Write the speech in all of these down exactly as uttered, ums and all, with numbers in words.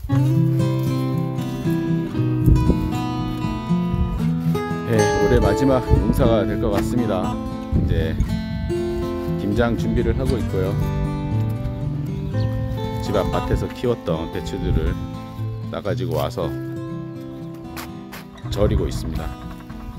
네, 올해 마지막 농사가 될 것 같습니다. 이제 김장 준비를 하고 있고요. 집 앞밭에서 키웠던 배추들을 따가지고 와서 절이고 있습니다.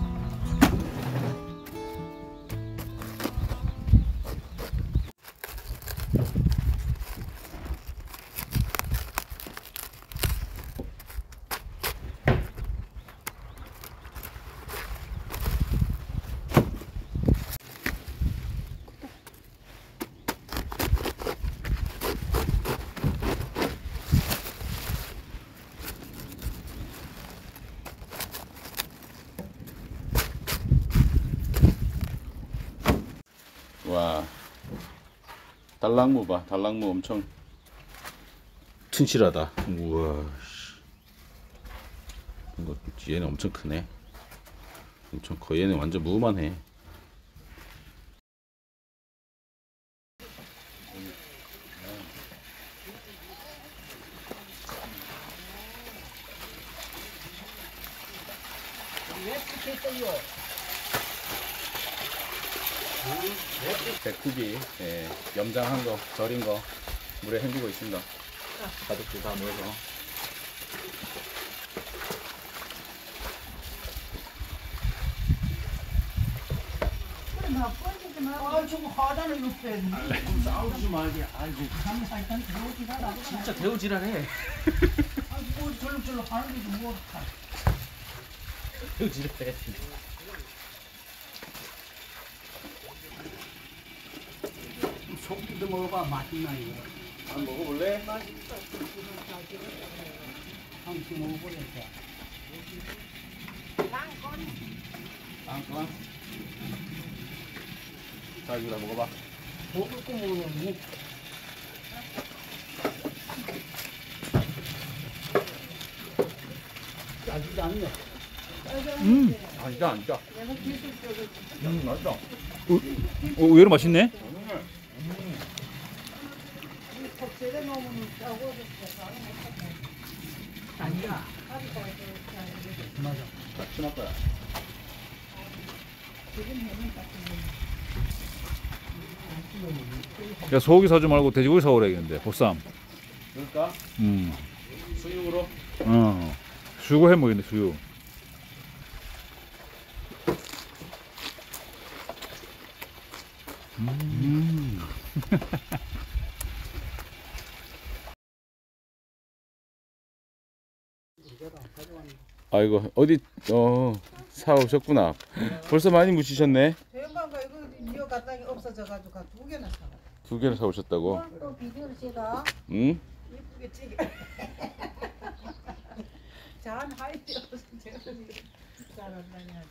와, 달랑무 봐. 달랑무 엄청 튼실하다. 우와, 이거 얘는 엄청 크네. 엄청 커. 얘는 완전 무만해. 백후기, 예, 염장한 거, 절인 거 물에 헹구고 있습니다. 가족들 다 모여서. 아, 좀 화단을 높여. 싸우지 말게. 아이고. 진짜 대우질하네. 아이고, 뭐 절룩절룩 하는 게 좀 뭐. 대우질해. 속도 먹어봐. 맛있나 이거. 한번 먹어볼래? 한번 먹어보겠다. 빵빵. 자, 이거 다 먹어봐. 먹을 거 먹으면 짜지도 않네. 음, 아, 진짜 안 짜. 음, 맛있다. 어, 의외로 맛있네. 아니야. 맞아. 심할 거야. 야, 소고기 사지 말고 돼지고기 사오래겠는데, 보쌈. 그럴까? 음, 수육으로? 어, 수고 해 먹겠네, 수육. 음. 아이고, 어디 어 사오셨구나. 벌써 많이 묻히셨네. 대형광가 이거 이거 갖다가 없어져가지고 두 개나 사. 두 개를 사오셨다고. 또 비디오를 찍어. 응? 이쁘게 찍어. 잔 하이트 없어 제가 잘한다냐.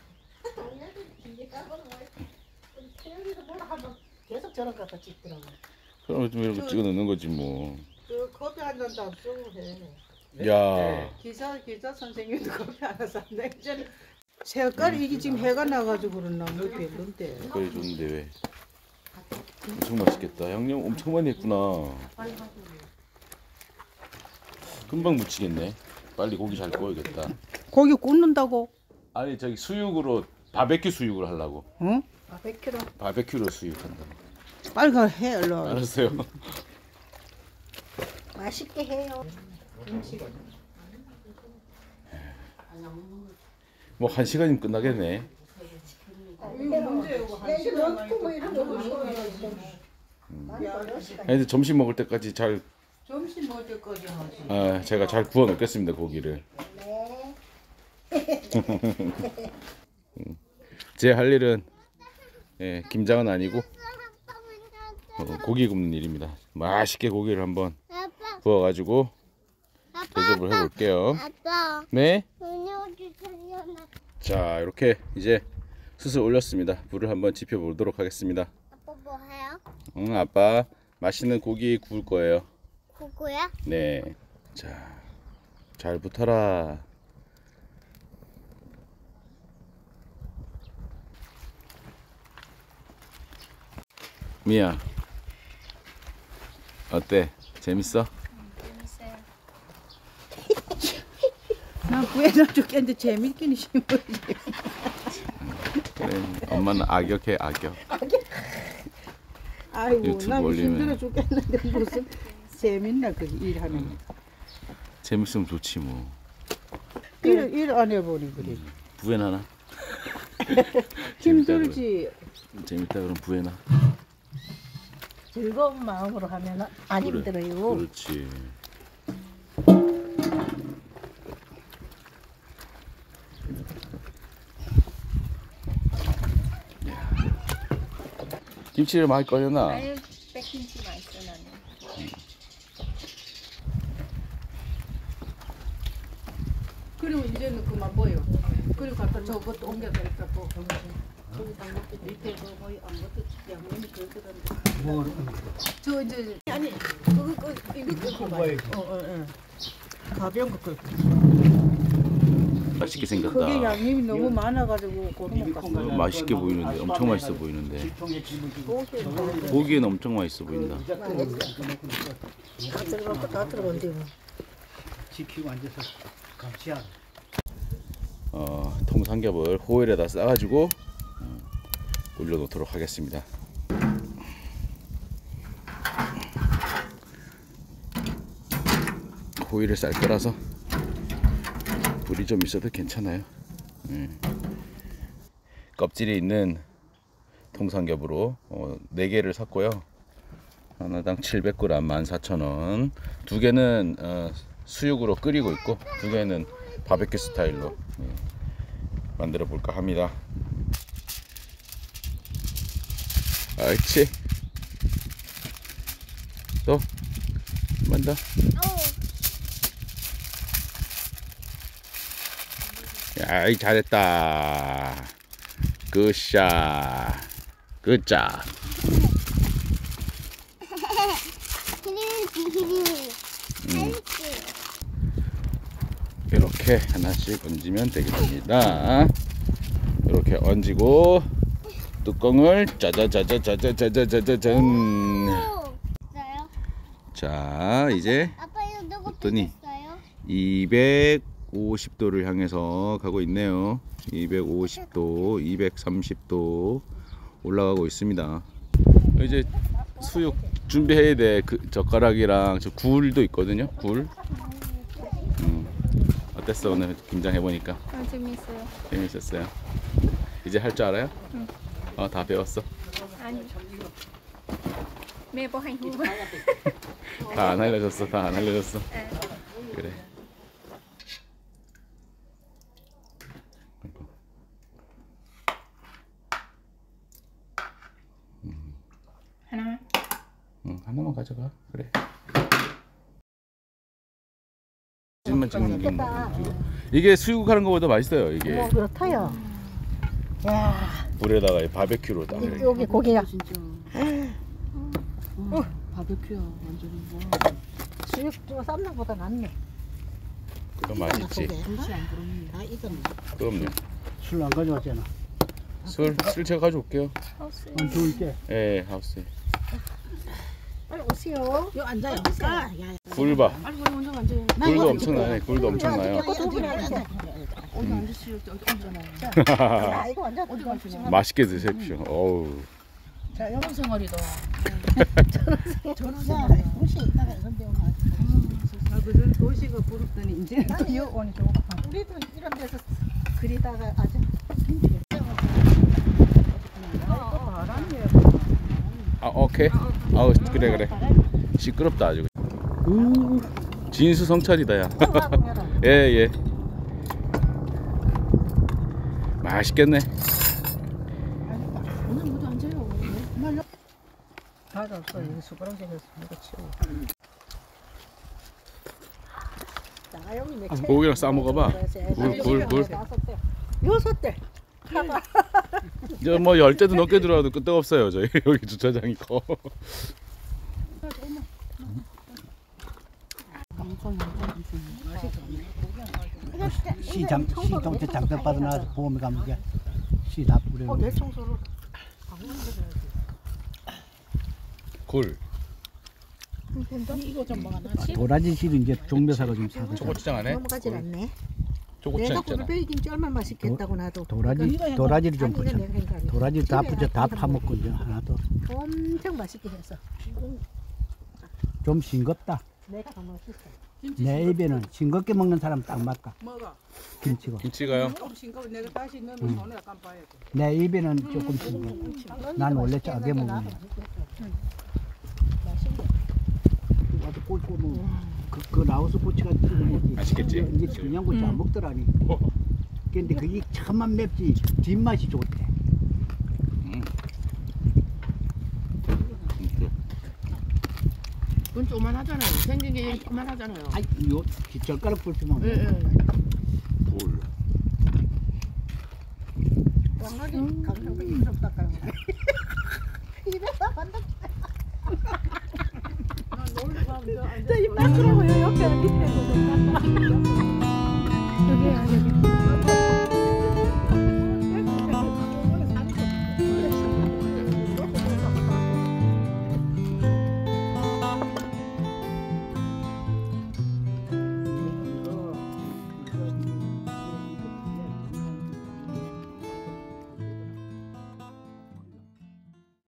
태영이도 뭘 하면 계속 저런 거 갖다 찍더라고. 그럼 좀 이렇게 찍어 넣는 거지 뭐. 그 커피 한 잔도 안 쓰고 해. 야, 기사 기자 선생님도 커피 하나 샀네. 이제는 색깔이 이게 지금 해가 나가지고 그러나 뭐 별론데. 색깔이 좋은데 왜? 엄청 맛있겠다. 양념 엄청 많이 했구나. 금방 묻히겠네. 빨리 고기 잘 구워야겠다. 고기 굽는다고? 아니 저기 수육으로 바베큐 수육을 하려고. 응? 아, 백 킬로. 바베큐로 수육한다고. 빨리 가 해, 얼른. 알았어요. 맛있게 해요. 뭐 한 시간이면 끝나겠네. 근데 점심 먹을 때까지 잘, 점심 먹을 때까지 하지. 아, 제가 잘 구워 놓겠습니다 고기를. 제 할 일은 예, 김장은 아니고 어, 고기 굽는 일입니다. 맛있게 고기를 한번 구워가지고 대접을 해볼게요. 아빠, 네. 저녁이 살려나? 자, 이렇게 이제 숯을 올렸습니다. 불을 한번 지펴보도록 하겠습니다. 아빠 뭐 해요? 응, 아빠 맛있는 고기 구울 거예요. 그거야? 네. 자, 잘 붙어라. 미야, 어때? 재밌어? 재밌어요. 난 부에나 죽겠는데 재밌긴 심어지. 그래, 엄마는 악역해 악역. 아이고 유튜브 난 올리면. 힘들어 죽겠는데 무슨 재밌나 그 일하는 거. 재밌으면 좋지 뭐. 일 일 안 해보니 그래. 부엔 하나. 힘들지. 재밌다 그럼 부에나. 즐거운 마음으로 하면 안 그래, 힘들어요. 그렇지. 야. 김치를 많이 꺼내나? 아유, 백김치 맛있어 나는. 그리고 이제는 그만 뭐요. 그리고 갖다 저것도 옮겨서 이렇게 또 밑에 그뭐 아무것도 양념이 그거던데. 뭐 저 이제 아니 그거 그 이거 끄고 가요. 어어 어. 가벼운 거 끄고. 맛있게 생겼다. 그게 양념이 너무 많아가지고 그런 것 어, 같아. 맛있게 보이는데 엄청 맛있어 보이는데 보기엔 엄청 맛있어 보인다. 다 들어갔고 다 들어간대 뭐. 지키고 앉아서 감시하라. 어, 통삼겹을 호일에다 싸가지고 어, 올려놓도록 하겠습니다. 호일을 쌀 거라서 불이 좀 있어도 괜찮아요. 음. 껍질이 있는 통삼겹으로 어, 네 개를 샀고요. 하나당 칠백 그램 만 사천 원. 두 개는 어, 수육으로 끓이고 있고 두 개는 바베큐 스타일로 예, 만들어 볼까 합니다. 옳지. 또 한 번 더. 야이 잘했다. 굿샷. 굿잡. 이렇게 하나씩 얹으면 되겠습니다. 이렇게 얹고 뚜껑을 짜자자자자자자자자잔. 있어요? 자 이제 아빠 이거 누구 어떠니? 뜯었어요? 이백오십 도를 향해서 가고 있네요. 이백오십 도, 이백삼십 도 올라가고 있습니다. 이제 수육 준비해야 돼. 그 젓가락이랑 저 굴도 있거든요. 굴. 음. 어땠어 오늘 김장 해보니까? 아, 재밌어요. 재밌었어요. 이제 할 줄 알아요? 응. 어, 다 배웠어. 아니. 매번 한 후. 다 안 알려줬어. 다 안 알려줬어. 그래. 하나. 응, 하나만 가져가. 그래. 사진만 찍는 거. 이게 수육하는 것보다 맛있어요. 이게 뭐 그렇다요. 야, 불에다가 바베큐로 딱. 이렇게. 여기 고기야. 바베큐야 완전히 뭐. 수육도 쌈는 보다 낫네. 그건 맛있지. 김치 안 들어있네. 아 이건 그럼요. 술 안 가져왔잖아. 술, 술 제가 가져올게요. 안 좋을게. 예, 하우스에. 빨리 오세요. 요 앉아요. 아, 야, 굴밥. 아니 우리 먼저 앉아. 굴도 엄청나네. 굴도 엄청나요. 어디 앉으시오? 어디 앉잖아요. 야, 이거 완전 어디 가시냐? 맛있게 드십시오. 어우. 자 영혼 생활이다. 저는 야, 혹시 이따가 이런 데 오면 아 그전 도시가 부럽더니 이제 나는 요 오니 좋아. 우리도 이런 데서 그리다가 아주 힘들어. 아, 오케이. 아우, 그래 그래. 시끄럽다 아주. 우, 진수성찬이다 야. 예, 예. 맛있겠네. 오늘 모두 앉아요. 다 없어. 여기 숟가락 생겼어. 이거 치워. 나 여기 몇 채? 고기랑 싸 먹어봐. 굴, 굴, 굴. 여섯 대. 저 뭐 열 대도 넘게 들어와도 끄떡 없어요. 저희 여기 주차장이 커. 시장 시동 장벽 받아 놔서 보험에 가면 게 시다 뿌려. 어, 내 청소를 굴. 이거 좀 먹어놔. 도라지 씨를 이제 종묘사가 좀 사고. 초고추장 안에. 넘어가질 않네. 초고추장 내가 있잖아. 꿀베리 김치 얼마나 맛있겠다고 나도. 도라지 이거 해가- 도라지를 좀 아니, 이거 붙여. 내가 생각해. 도라지 다 집에 붙여 다 가서 파먹고 이제 하나 더. 엄청 맛있게 해서. 좀 싱겁다. 내가 더 맛있어. 김치 내 싱겁- 입에는 싱겁게 먹는 사람 딱 맞다. 뭐가? 김치가. 김치가요? 조금 싱거워. 내가 다시 넣으면 손에 약간 봐야 돼. 내 입에는 조금 싱거. 난 원래 짜게 먹는다. 나도 꼴꼴 먹어. 그, 그 라오스 고추가 지금 맛있겠지? 이게 청양고추 안 먹더라니. 근데 그게 참만 맵지 뒷맛이 좋대. 음. 그건 조만하잖아요. 생긴 게 조만하잖아요. 아이 요 젓가락 불피만. 예, 예. 볼. 왕나기 강상도 입좀 닦아요. 입에다 만다. 저입 닦으라고요. 옆에 밑에 거 좀 닦아.